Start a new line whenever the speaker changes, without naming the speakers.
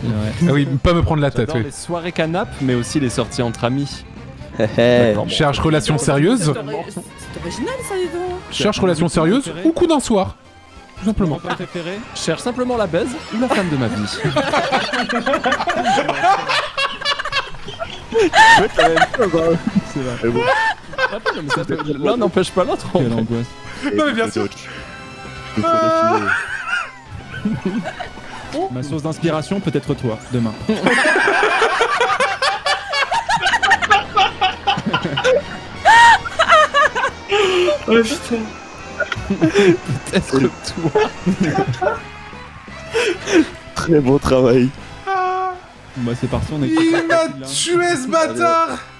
Ah oui, pas me prendre la tête,
J'adore
oui.
les soirées canap, mais aussi les sorties entre amis.
Cherche relation sérieuse.
C'est original ça, dis donc.
Cherche relation sérieuse ou coup d'un soir. Tout simplement.
Mon préféré, cherche simplement la baise ou la femme de ma vie.
C'est vrai.
L'un n'empêche pas l'autre.
Quelle angoisse.
Non mais bien sûr.
Ma source d'inspiration peut être toi, demain.
Oh putain.
Peut-être toi.
Très bon travail.
Bah c'est parti, on est...
Il m'a tué ce bâtard.